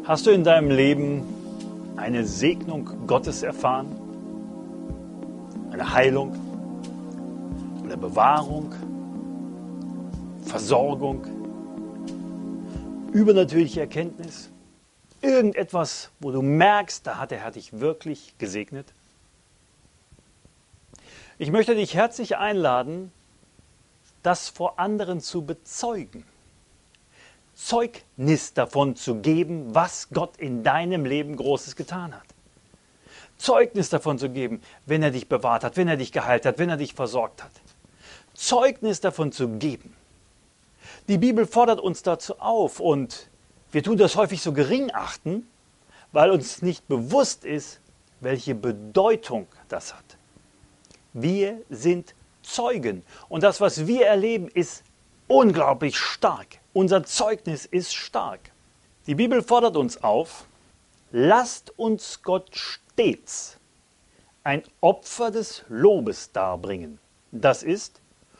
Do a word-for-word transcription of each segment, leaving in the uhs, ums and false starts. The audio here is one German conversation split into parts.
Hast du in deinem Leben eine Segnung Gottes erfahren? Eine Heilung? Eine Bewahrung? Versorgung? Übernatürliche Erkenntnis? Irgendetwas, wo du merkst, da hat der Herr dich wirklich gesegnet? Ich möchte dich herzlich einladen, das vor anderen zu bezeugen. Zeugnis davon zu geben, was Gott in deinem Leben Großes getan hat. Zeugnis davon zu geben, wenn er dich bewahrt hat, wenn er dich geheilt hat, wenn er dich versorgt hat. Zeugnis davon zu geben. Die Bibel fordert uns dazu auf und wir tun das häufig so gering achten, weil uns nicht bewusst ist, welche Bedeutung das hat. Wir sind Zeugen und das, was wir erleben, ist unglaublich stark. Unser Zeugnis ist stark. Die Bibel fordert uns auf, lasst uns Gott stets ein Opfer des Lobes darbringen. Das ist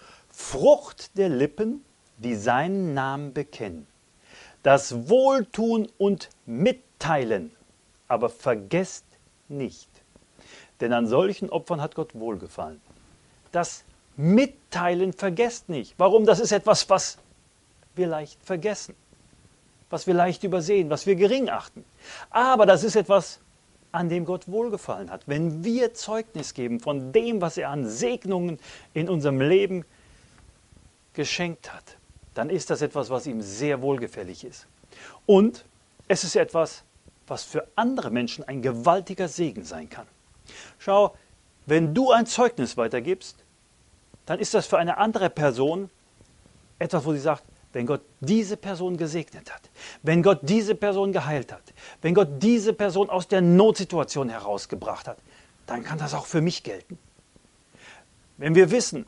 Frucht der Lippen, die seinen Namen bekennen. Das Wohltun und Mitteilen, aber vergesst nicht, denn an solchen Opfern hat Gott wohlgefallen. Das Mitteilen vergesst nicht. Warum? Das ist etwas, was wir leicht vergessen, was wir leicht übersehen, was wir gering achten. Aber das ist etwas, an dem Gott wohlgefallen hat. Wenn wir Zeugnis geben von dem, was er an Segnungen in unserem Leben geschenkt hat, dann ist das etwas, was ihm sehr wohlgefällig ist. Und es ist etwas, was für andere Menschen ein gewaltiger Segen sein kann. Schau, wenn du ein Zeugnis weitergibst, dann ist das für eine andere Person etwas, wo sie sagt, wenn Gott diese Person gesegnet hat, wenn Gott diese Person geheilt hat, wenn Gott diese Person aus der Notsituation herausgebracht hat, dann kann das auch für mich gelten. Wenn wir wissen,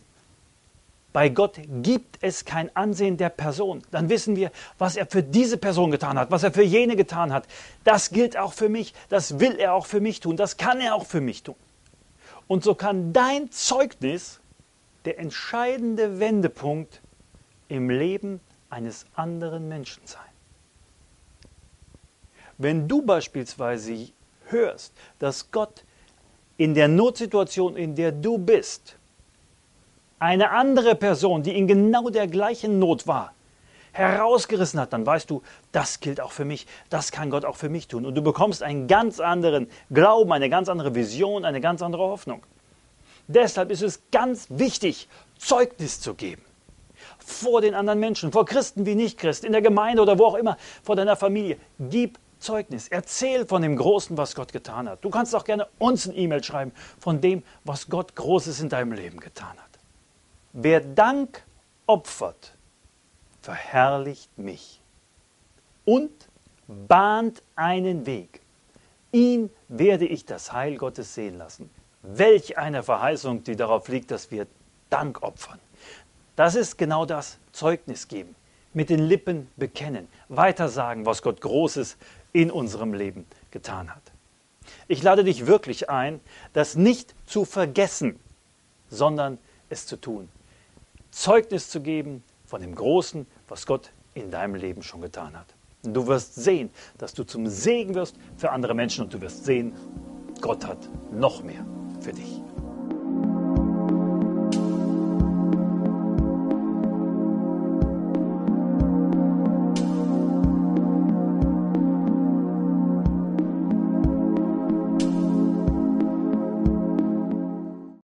bei Gott gibt es kein Ansehen der Person, dann wissen wir, was er für diese Person getan hat, was er für jene getan hat. Das gilt auch für mich, das will er auch für mich tun, das kann er auch für mich tun. Und so kann dein Zeugnis der entscheidende Wendepunkt im Leben eines anderen Menschen sein. Wenn du beispielsweise hörst, dass Gott in der Notsituation, in der du bist, eine andere Person, die in genau der gleichen Not war, herausgerissen hat, dann weißt du, das gilt auch für mich, das kann Gott auch für mich tun. Und du bekommst einen ganz anderen Glauben, eine ganz andere Vision, eine ganz andere Hoffnung. Deshalb ist es ganz wichtig, Zeugnis zu geben. Vor den anderen Menschen, vor Christen wie Nichtchristen, in der Gemeinde oder wo auch immer, vor deiner Familie. Gib Zeugnis, erzähl von dem Großen, was Gott getan hat. Du kannst auch gerne uns eine E-Mail schreiben von dem, was Gott Großes in deinem Leben getan hat. Wer Dank opfert, verherrlicht mich und bahnt einen Weg. Ihn werde ich das Heil Gottes sehen lassen. Welch eine Verheißung, die darauf liegt, dass wir Dank opfern. Das ist genau das, Zeugnis geben, mit den Lippen bekennen, weitersagen, was Gott Großes in unserem Leben getan hat. Ich lade dich wirklich ein, das nicht zu vergessen, sondern es zu tun. Zeugnis zu geben von dem Großen, was Gott in deinem Leben schon getan hat. Und du wirst sehen, dass du zum Segen wirst für andere Menschen und du wirst sehen, Gott hat noch mehr für dich.